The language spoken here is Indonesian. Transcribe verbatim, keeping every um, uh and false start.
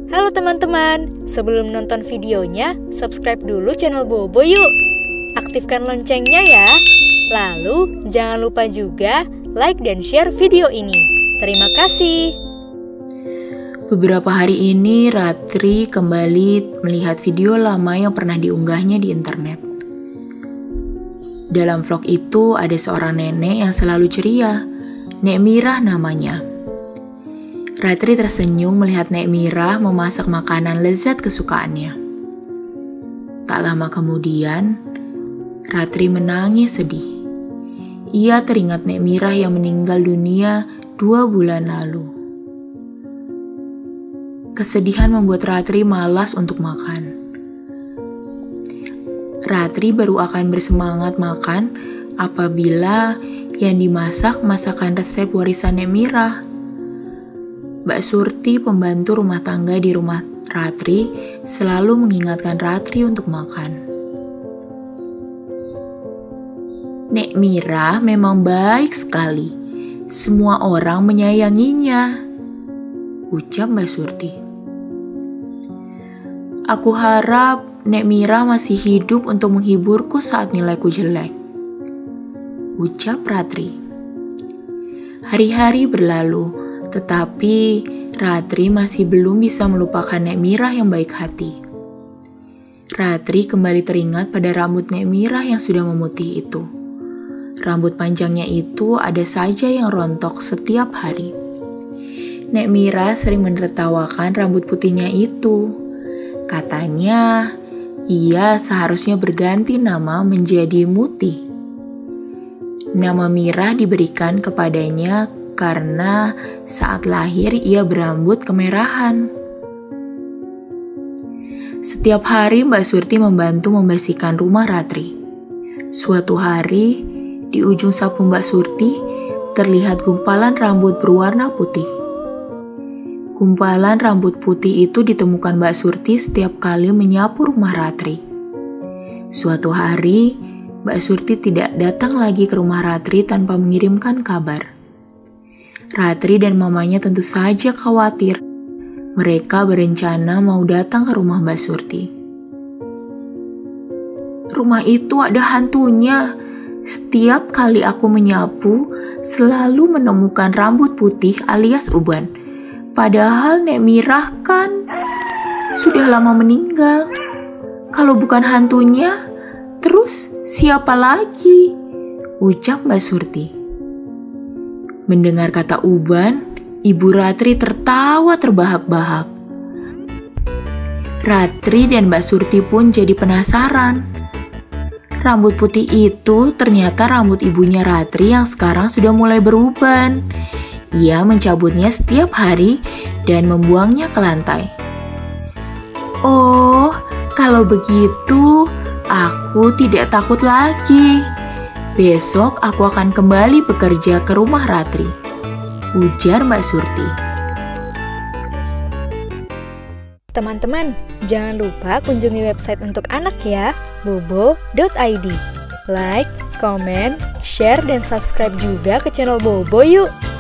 Halo teman-teman, sebelum nonton videonya, subscribe dulu channel Bobo yuk. Aktifkan loncengnya ya. Lalu, jangan lupa juga like dan share video ini. Terima kasih. Beberapa hari ini, Ratri kembali melihat video lama yang pernah diunggahnya di internet. Dalam vlog itu ada seorang nenek yang selalu ceria, Nek Mirah namanya. Ratri tersenyum melihat Nek Mirah memasak makanan lezat kesukaannya. Tak lama kemudian, Ratri menangis sedih. Ia teringat Nek Mirah yang meninggal dunia dua bulan lalu. Kesedihan membuat Ratri malas untuk makan. Ratri baru akan bersemangat makan apabila yang dimasak masakan resep warisan Nek Mirah. Mbak Surti, pembantu rumah tangga di rumah Ratri, selalu mengingatkan Ratri untuk makan. Nek Mirah memang baik sekali. Semua orang menyayanginya, ucap Mbak Surti. Aku harap Nek Mirah masih hidup untuk menghiburku saat nilaiku jelek, ucap Ratri. Hari-hari berlalu, tetapi Ratri masih belum bisa melupakan Nek Mirah yang baik hati. Ratri kembali teringat pada rambut Nek Mirah yang sudah memutih itu. Rambut panjangnya itu ada saja yang rontok setiap hari. Nek Mirah sering menertawakan rambut putihnya itu. Katanya, ia seharusnya berganti nama menjadi Muti. Nama Mirah diberikan kepadanya karena saat lahir ia berambut kemerahan. Setiap hari Mbak Surti membantu membersihkan rumah Ratri. Suatu hari, di ujung sapu Mbak Surti, terlihat gumpalan rambut berwarna putih. Gumpalan rambut putih itu ditemukan Mbak Surti setiap kali menyapu rumah Ratri. Suatu hari, Mbak Surti tidak datang lagi ke rumah Ratri tanpa mengirimkan kabar. Ratri dan mamanya tentu saja khawatir. Mereka berencana mau datang ke rumah Mbak Surti. Rumah itu ada hantunya. Setiap kali aku menyapu, selalu menemukan rambut putih alias uban. Padahal Nek Mirah kan sudah lama meninggal. Kalau bukan hantunya, terus siapa lagi? Ucap Mbak Surti. Mendengar kata uban, Ibu Ratri tertawa terbahak-bahak. Ratri dan Mbak Surti pun jadi penasaran. Rambut putih itu ternyata rambut ibunya Ratri yang sekarang sudah mulai beruban. Ia mencabutnya setiap hari dan membuangnya ke lantai. Oh, kalau begitu aku tidak takut lagi. Besok aku akan kembali bekerja ke rumah Ratri, ujar Mbak Surti. Teman-teman, jangan lupa kunjungi website untuk anak ya, bobo dot i d. Like, comment, share, dan subscribe juga ke channel Bobo yuk.